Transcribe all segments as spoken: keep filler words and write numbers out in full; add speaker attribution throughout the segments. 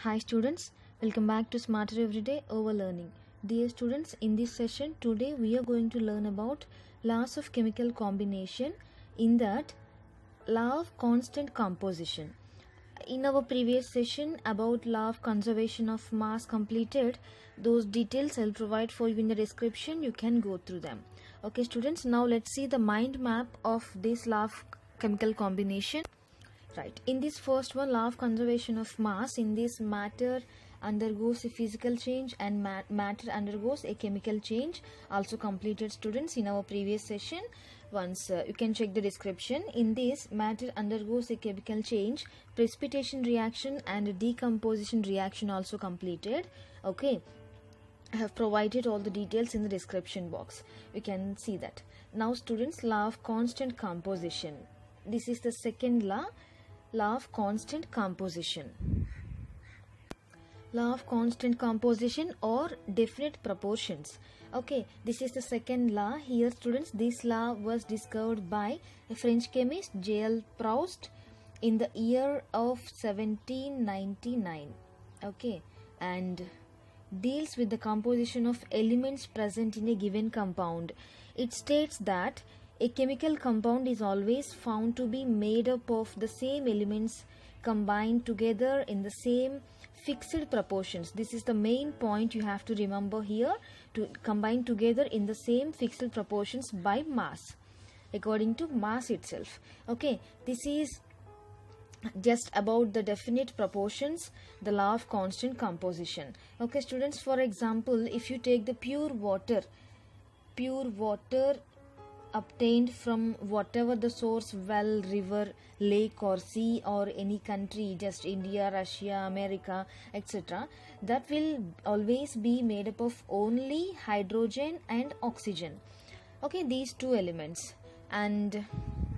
Speaker 1: Hi students, welcome back to Smarter Everyday Over Learning. Dear students, in this session today we are going to learn about laws of chemical combination, in that law of constant composition. In our previous session about law of conservation of mass completed, those details I'll provide for you in the description. You can go through them. Okay students, now let's see the mind map of this law of chemical combination. Right, in this first one, law of conservation of mass, in this matter undergoes a physical change and mat matter undergoes a chemical change, also completed students in our previous session. Once uh, you can check the description. In this, matter undergoes a chemical change, precipitation reaction and decomposition reaction also completed. Okay, I have provided all the details in the description box. You can see that. Now students, law of constant composition. This is the second law. Law of constant composition. Law of constant composition or definite proportions. Okay, this is the second law. Here students, this law was discovered by a French chemist J L Proust in the year of seventeen ninety-nine. Okay, and deals with the composition of elements present in a given compound. It states that a chemical compound is always found to be made up of the same elements combined together in the same fixed proportions. This is the main point you have to remember here, to combine together in the same fixed proportions by mass, according to mass itself. Okay, this is just about the definite proportions, the law of constant composition. Okay students, for example, if you take the pure water, pure water obtained from whatever the source, well, river, lake or sea or any country, just India, Russia, America, et cetera, that will always be made up of only hydrogen and oxygen. Okay, these two elements. And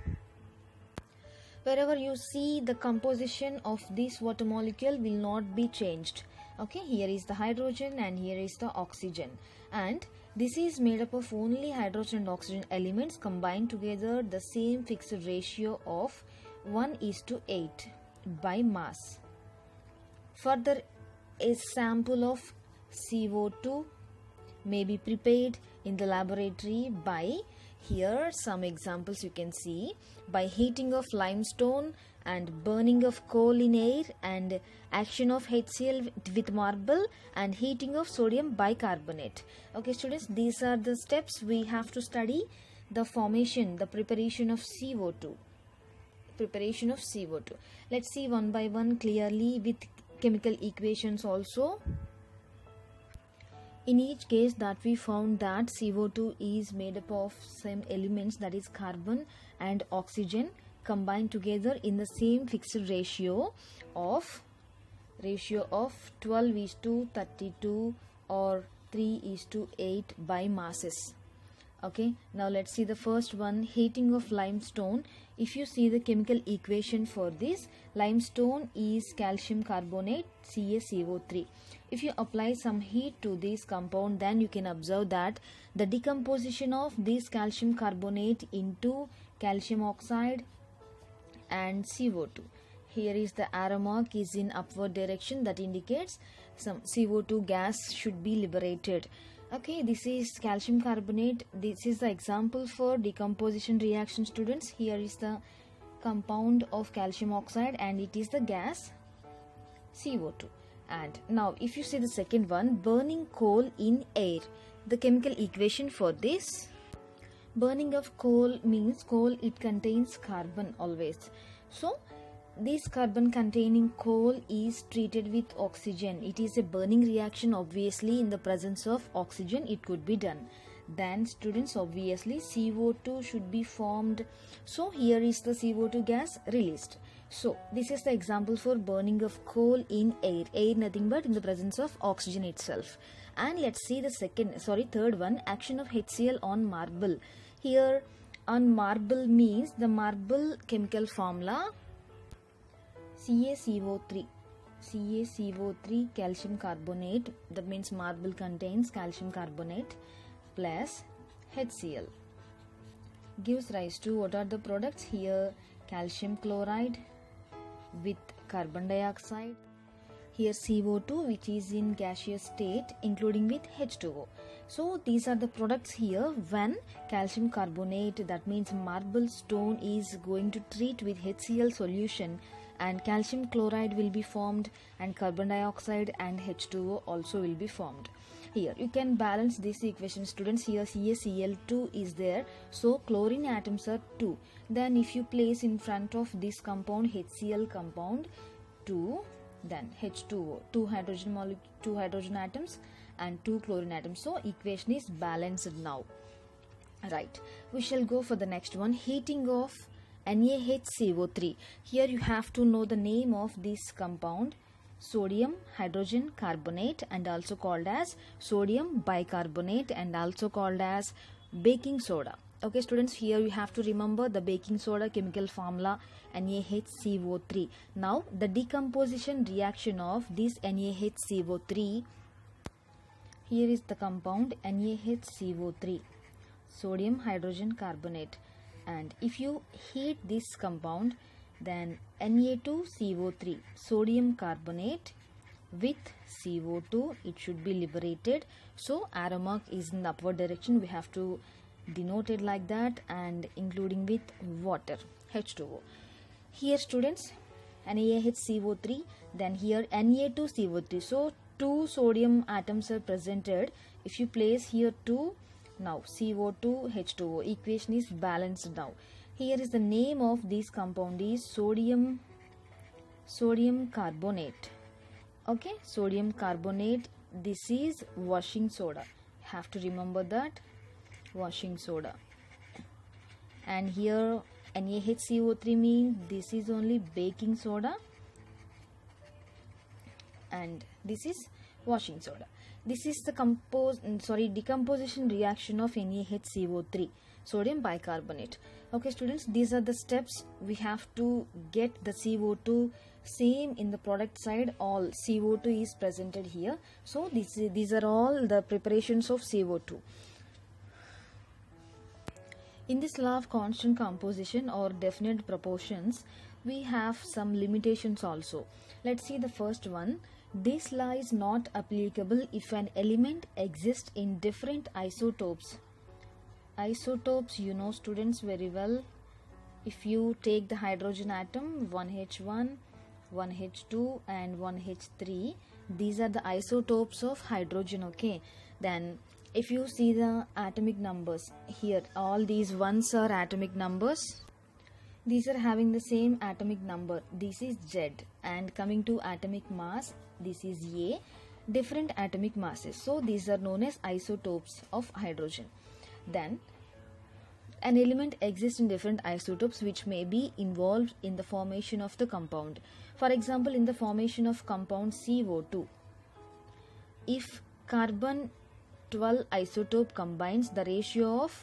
Speaker 1: wherever you see, the composition of this water molecule will not be changed. Okay, here is the hydrogen and here is the oxygen, and this is made up of only hydrogen and oxygen elements combined together the same fixed ratio of one is to eight by mass. Further, a sample of C O two may be prepared in the laboratory by, here some examples you can see, by heating of limestone and burning of coal in air and action of H C l with marble and heating of sodium bicarbonate. Okay students, these are the steps we have to study: the formation, the preparation of C O two. Preparation of C O two. Let's see one by one clearly with chemical equations also. In each case that we found that C O two is made up of same elements, that is carbon and oxygen, combined together in the same fixed ratio of ratio of twelve is to thirty-two or three is to eight by masses. Okay, now let's see the first one, heating of limestone. If you see the chemical equation for this, limestone is calcium carbonate, C a C O three. If you apply some heat to this compound, then you can observe that the decomposition of this calcium carbonate into calcium oxide and C O two. Here is the arrow mark is in upward direction, that indicates some C O two gas should be liberated. Okay, this is calcium carbonate. This is the example for decomposition reaction students. Here is the compound of calcium oxide and it is the gas C O two. And now if you see the second one, burning coal in air, the chemical equation for this, burning of coal means coal, it contains carbon always. So this carbon containing coal is treated with oxygen. It is a burning reaction. Obviously in the presence of oxygen it could be done. Then students, obviously C O two should be formed. So here is the C O two gas released. So this is the example for burning of coal in air. Air nothing but in the presence of oxygen itself. And let's see the second, sorry third one, action of H C l on marble. Here on marble means the marble chemical formula C a C O three. C a C O three calcium carbonate, that means marble contains calcium carbonate plus H C l, gives rise to, what are the products here, calcium chloride with carbon dioxide. Here C O two, which is in gaseous state, including with H two O. So these are the products here when calcium carbonate, that means marble stone, is going to treat with H C l solution, and calcium chloride will be formed, and carbon dioxide and H two O also will be formed. Here you can balance this equation, students. Here C a C l two is there, so chlorine atoms are two. Then if you place in front of this compound H C l compound two, then H two O, two hydrogen molecule, two hydrogen atoms and two chlorine atoms. So equation is balanced now. Right, we shall go for the next one, heating of N a H C O three. Here you have to know the name of this compound, sodium hydrogen carbonate, and also called as sodium bicarbonate, and also called as baking soda. Okay students, here you have to remember the baking soda chemical formula N a H C O three. Now the decomposition reaction of this N a H C O three, here is the compound N a H C O three, sodium hydrogen carbonate, and if you heat this compound, then N a two C O three, sodium carbonate with C O two, it should be liberated. So arrow mark is in the upward direction, we have to denote it like that, and including with water H two O. Here students, N a H C O three, then here N a two C O three. So two sodium atoms are presented. If you place here two, now C O two H two O, equation is balanced now. Here is the name of this compound is sodium sodium carbonate. Okay, sodium carbonate. This is washing soda. Have to remember that, washing soda. And here N a H C O three means this is only baking soda, and this is washing soda. This is the compose sorry decomposition reaction of N a H C O three, sodium bicarbonate. Okay students, these are the steps. We have to get the C O two same in the product side. All C O two is presented here. So this, these are all the preparations of C O two. In this law of constant composition or definite proportions, we have some limitations also. Let's see the first one. This law is not applicable if an element exists in different isotopes. Isotopes, you know students very well. If you take the hydrogen atom, one H one, one H two and one H three, these are the isotopes of hydrogen. Okay, then if you see the atomic numbers, here all these ones are atomic numbers. These are having the same atomic number. This is Z, and coming to atomic mass, this is A, different atomic masses. So these are known as isotopes of hydrogen. Then an element exists in different isotopes which may be involved in the formation of the compound. For example, in the formation of compound C O two, if carbon twelve isotope combines, the ratio of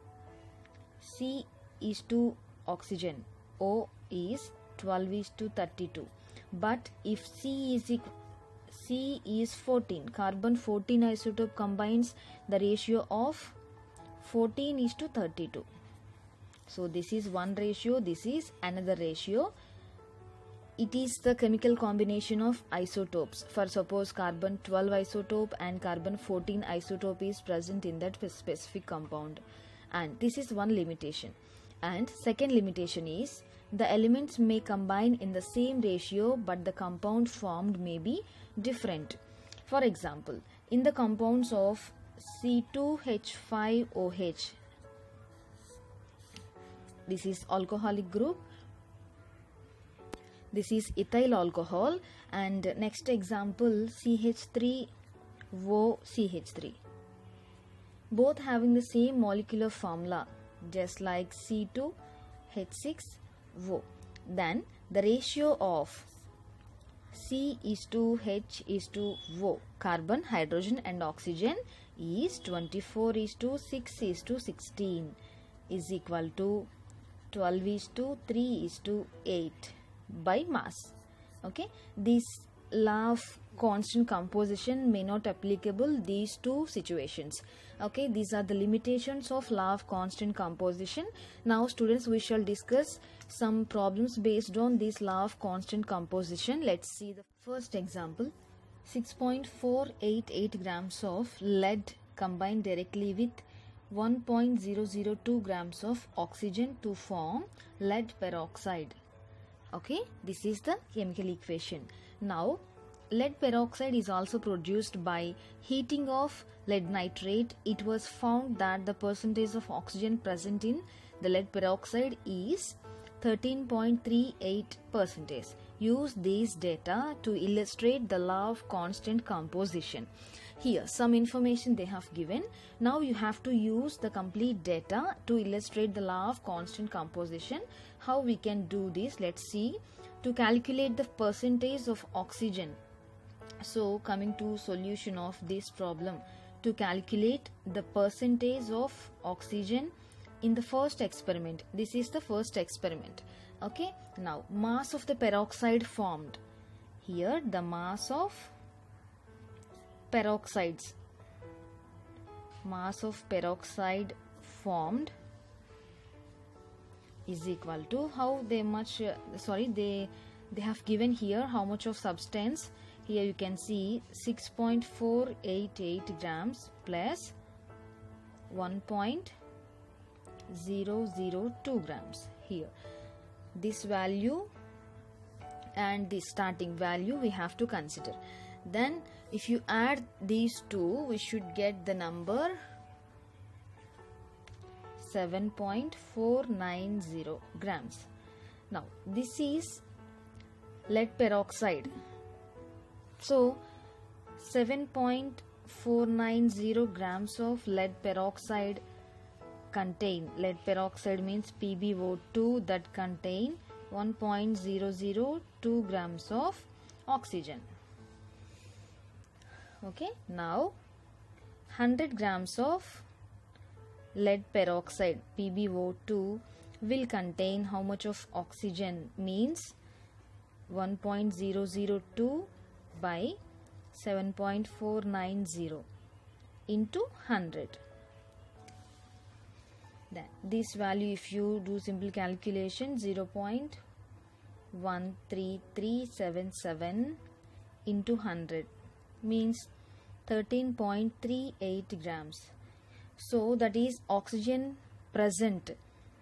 Speaker 1: C is to oxygen, O is twelve is to thirty-two. But if C is C is fourteen, carbon fourteen isotope combines, the ratio of fourteen is to thirty-two. So this is one ratio, this is another ratio. It is the chemical combination of isotopes. For suppose carbon twelve isotope and carbon fourteen isotope is present in that specific compound, and this is one limitation. And second limitation is the elements may combine in the same ratio, but the compound formed may be different. For example, in the compounds of C two H five O H, this is alcoholic group, this is ethyl alcohol, and next example C H three O C H three, both having the same molecular formula just like C two H six O. Then the ratio of C is to H is to O, carbon, hydrogen and oxygen, is twenty-four is to six is to sixteen, is equal to twelve is to three is to eight by mass. Okay, this law of constant composition may not applicable these two situations. Okay, these are the limitations of law of constant composition. Now students, we shall discuss some problems based on this law of constant composition. Let's see the first example. six point four eight eight grams of lead combined directly with one point zero zero two grams of oxygen to form lead peroxide. Okay, this is the chemical equation. Now lead peroxide is also produced by heating of lead nitrate. It was found that the percentage of oxygen present in the lead peroxide is thirteen point three eight percent. Use these data to illustrate the law of constant composition. Here some information they have given. Now you have to use the complete data to illustrate the law of constant composition. How we can do this? Let's see. To calculate the percentage of oxygen. So coming to solution of this problem, to calculate the percentage of oxygen in the first experiment. This is the first experiment. Okay, now mass of the peroxide formed. Here the mass of peroxides, mass of peroxide formed is equal to how they much uh, sorry they they have given here how much of substance. Here you can see six point four eight eight grams plus one point zero zero two grams. Here this value and the starting value we have to consider. Then if you add these two, we should get the number seven point four nine zero grams. Now this is lead peroxide. So seven point four nine zero grams of lead peroxide contain, lead peroxide means P b O two, that contain one point zero zero two grams of oxygen. Okay, now one hundred grams of lead peroxide P b O two will contain how much of oxygen? Means one point zero zero two by seven point four nine zero into one hundred. Then this value, if you do simple calculation, zero point one three three seven seven into one hundred means thirteen point three eight grams. So that is oxygen present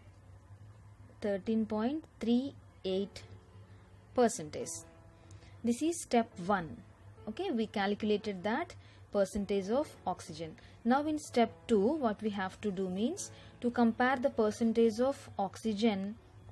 Speaker 1: thirteen point three eight percentage. This is step one. Okay, we calculated that percentage of oxygen. Now in step two, what we have to do means to compare the percentage of oxygen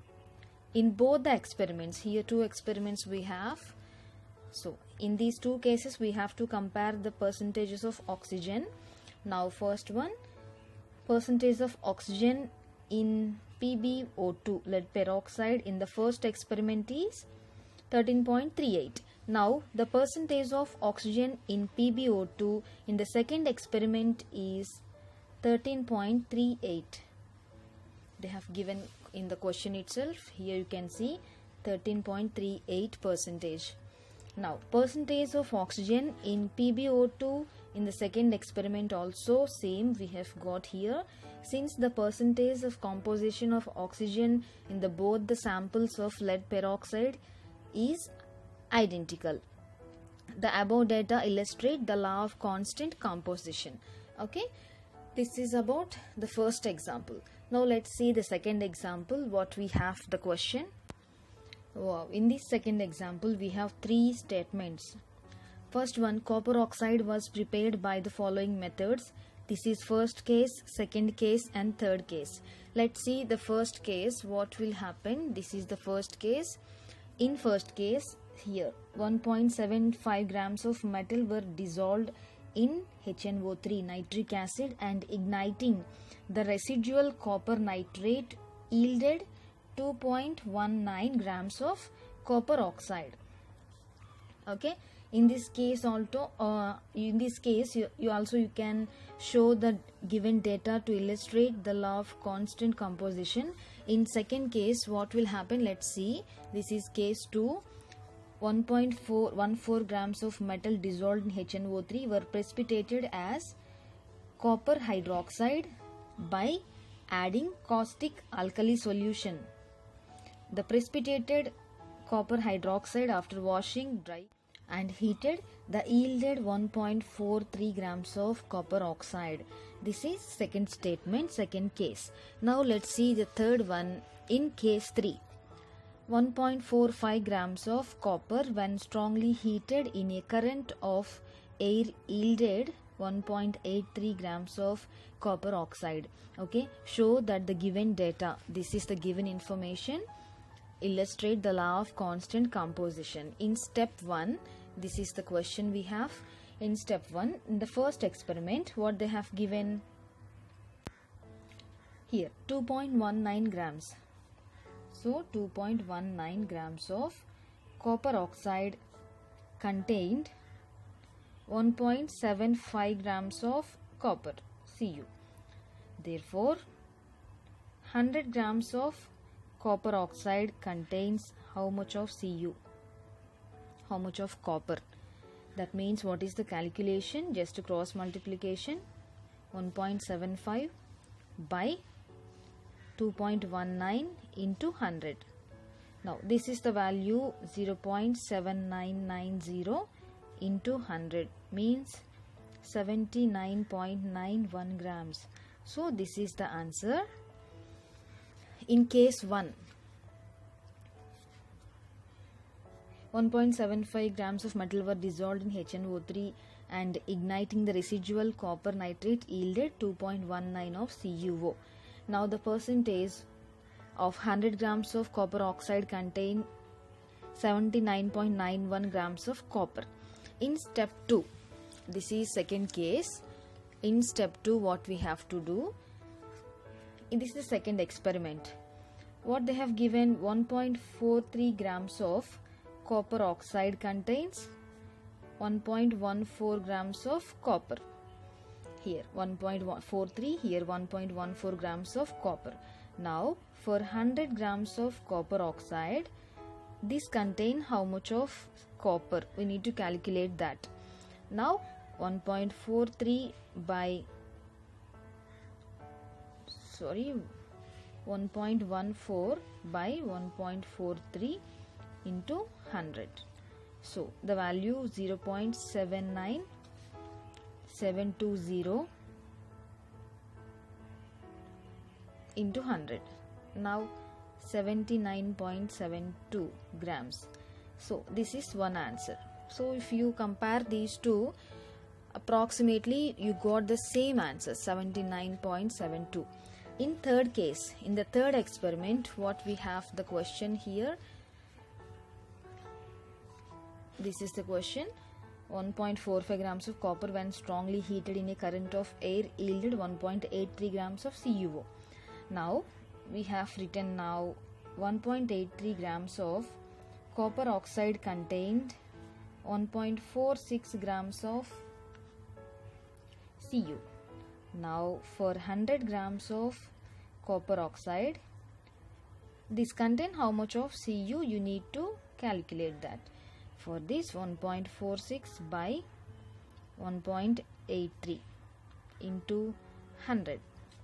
Speaker 1: in both the experiments. Here two experiments we have. So in these two cases we have to compare the percentages of oxygen. Now first one, percentage of oxygen in P b O two, lead peroxide, in the first experiment is thirteen point three eight. Now the percentage of oxygen in P b O two in the second experiment is thirteen point three eight. They have given in the question itself. Here you can see thirteen point three eight percentage. Now percentage of oxygen in P b O two in the second experiment also same we have got here. Since the percentage of composition of oxygen in the both the samples of lead peroxide is identical, the above data illustrate the law of constant composition. Okay, this is about the first example. Now let's see the second example. What we have the question. Wow. In this second example we have three statements. First one, copper oxide was prepared by the following methods. This is first case, second case and third case. Let's see the first case. What will happen? This is the first case. In first case, here one point seven five grams of metal were dissolved in H N O three, nitric acid, and igniting the residual copper nitrate yielded two point one nine grams of copper oxide. Okay, in this case also uh, in this case you, you also you can show the given data to illustrate the law of constant composition. In second case, what will happen? Let's see. This is case two. one point four one four grams of metal dissolved in H N O three were precipitated as copper hydroxide by adding caustic alkali solution. The precipitated copper hydroxide after washing dry and heated, the yielded one point four three grams of copper oxide. This is second statement, second case. Now let's see the third one in case three. one point four five grams of copper when strongly heated in a current of air yielded one point eight three grams of copper oxide. Okay, show that the given data, this is the given information, illustrate the law of constant composition. In step one, this is the question we have. In step one, in the first experiment, what they have given here, two point one nine grams. So two point one nine grams of copper oxide contained one point seven five grams of copper, C u. Therefore, one hundred grams of copper oxide contains how much of C u? How much of copper? That means what is the calculation? Just cross multiplication, one point seven five by two point one nine into one hundred. Now this is the value, zero point seven nine nine zero into one hundred means seventy-nine point nine one grams. So this is the answer. In case one, one point seven five grams of metal were dissolved in H N O three and igniting the residual copper nitrate yielded two point one nine of C u O. Now the percentage of one hundred grams of copper oxide contain seventy-nine point nine one grams of copper. In step two, this is second case. In step two, what we have to do, this is the second experiment. What they have given, one point four three grams of copper oxide contains one point one four grams of copper. Here one point four three, here one point one four grams of copper. Now for one hundred grams of copper oxide, this contain how much of copper? We need to calculate that. Now one point four three by sorry one point one four by one point four three into one hundred. So the value zero point seven nine seven two zero into one hundred. Now seventy-nine point seven two grams. So this is one answer. So if you compare these two, approximately you got the same answer, seventy-nine point seven two. In third case, in the third experiment, what we have the question here, this is the question. one point four five grams of copper when strongly heated in a current of air yielded one point eight three grams of C u O. Now we have written now one point eight three grams of copper oxide contained one point four six grams of C u. Now for one hundred grams of copper oxide, this contain how much of C u? You need to calculate that. For this, one point four six by one point eight three into one hundred.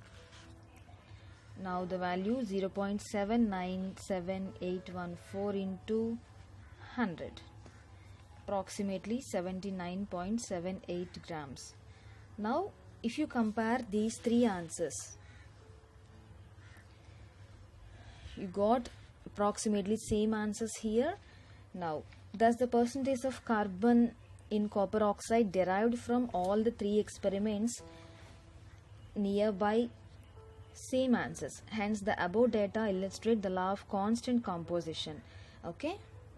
Speaker 1: Now the value zero point seven nine seven eight one four into one hundred, approximately seventy-nine point seven eight grams. Now if you compare these three answers, you got approximately same answers here. Now thus the percentage of carbon in copper oxide derived from all the three experiments nearby same answers. Hence the above data illustrate the law of constant composition. Okay,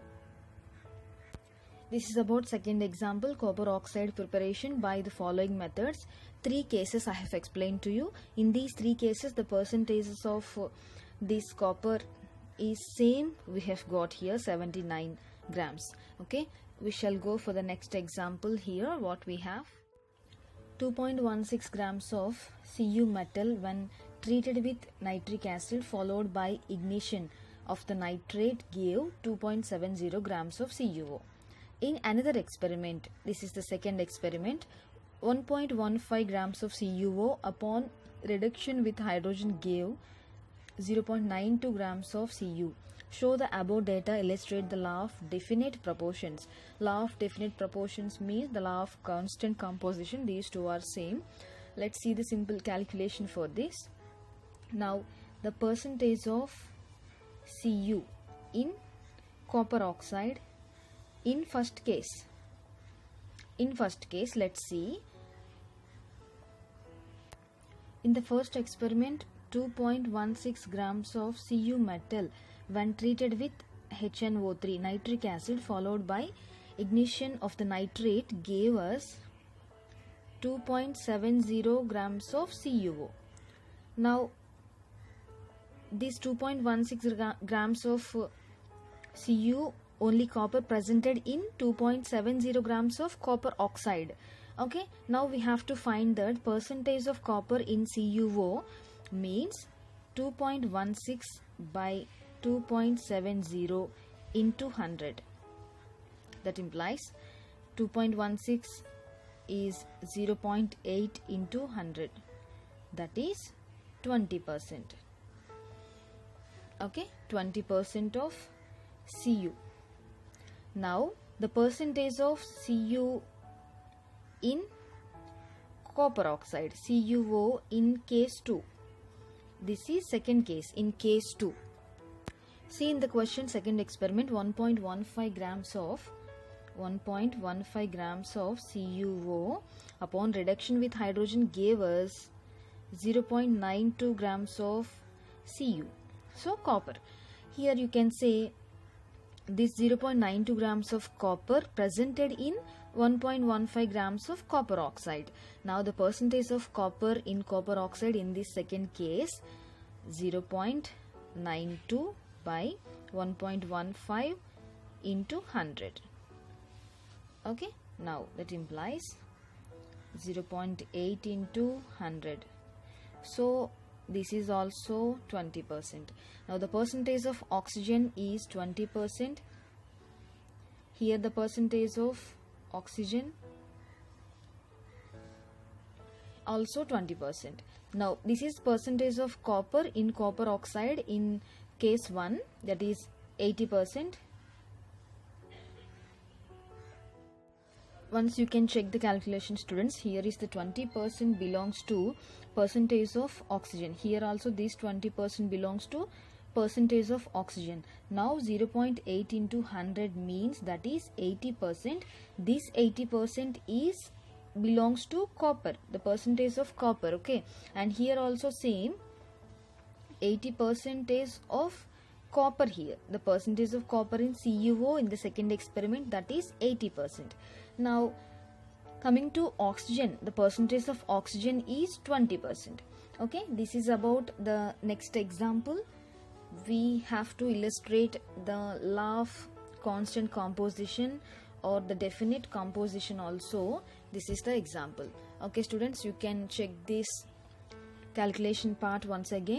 Speaker 1: this is about second example, copper oxide preparation by the following methods. Three cases I have explained to you. In these three cases the percentages of uh, this copper is same. We have got here seventy-nine grams. Okay, we shall go for the next example. Here what we have, two point one six grams of C u metal when treated with nitric acid followed by ignition of the nitrate gave two point seven zero grams of C U O. In another experiment, this is the second experiment, one point one five grams of C U O upon reduction with hydrogen gave zero point nine two grams of C U. Show the above data illustrate the law of definite proportions. Law of definite proportions means the law of constant composition. These two are same. Let's see the simple calculation for this. Now the percentage of C U in copper oxide in first case. In first case, let's see. In the first experiment, two point one six grams of C U metal when treated with H N O three, nitric acid, followed by ignition of the nitrate, gave us two point seven zero grams of C U O. Now this two point one six grams of uh, C U, only copper presented in two point seven zero grams of copper oxide. Okay, now we have to find that percentage of copper in C U O means two point one six by two point seven zero into one hundred. That implies two point one six is zero point eight into one hundred. That is twenty percent. Okay, twenty percent of C U. Now the percentage of C U in copper oxide, C U O in case two. This is second case, in case two. See in the question, second experiment, one point one five grams of one point one five grams of C U O upon reduction with hydrogen gave us zero point nine two grams of C U. So copper. Here you can say this zero point nine two grams of copper presented in one point one five grams of copper oxide. Now the percentage of copper in copper oxide in this second case, zero point nine two by one point one five into one hundred. Okay, now that implies zero point eight into one hundred. So this is also twenty percent. Now the percentage of oxygen is twenty percent. Here the percentage of oxygen also twenty percent. Now this is percentage of copper in copper oxide in case one, that is eighty percent. Once you can check the calculation, students, here is the twenty percent belongs to percentage of oxygen. Here also this twenty percent belongs to percentage of oxygen. Now zero point eight into one hundred means that is eighty percent. This eighty percent is belongs to copper, the percentage of copper. Okay, and here also same, eighty percent of copper here, the percentage of copper in C U O in the second experiment, that is eighty percent. Now coming to oxygen, the percentage of oxygen is twenty percent. Okay, this is about the next example. We have to illustrate the law of constant composition or the definite composition also. This is the example. Okay students, you can check this calculation part once again.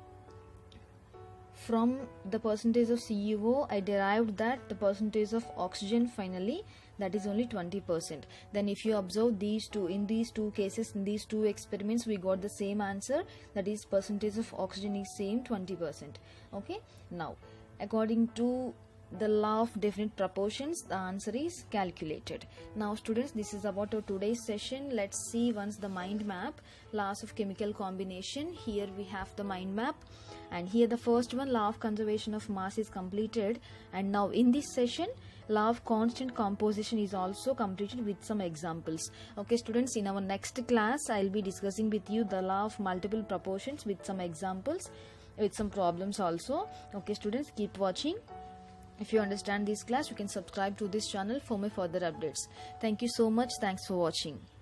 Speaker 1: From the percentage of C U O, I derived that the percentage of oxygen finally, that is only twenty percent. Then if you observe these two, in these two cases, in these two experiments, we got the same answer, that is percentage of oxygen is same, twenty percent. Okay, now according to the law of definite proportions, the answer is calculated. Now students, this is about our today's session. Let's see once the mind map, laws of chemical combination. Here we have the mind map, and here the first one, law of conservation of mass, is completed. And now in this session, law of constant composition is also completed with some examples. Okay students, in our next class I'll be discussing with you the law of multiple proportions with some examples, with some problems also. Okay students, keep watching. If you understand this class, you can subscribe to this channel for my further updates. Thank you so much. Thanks for watching.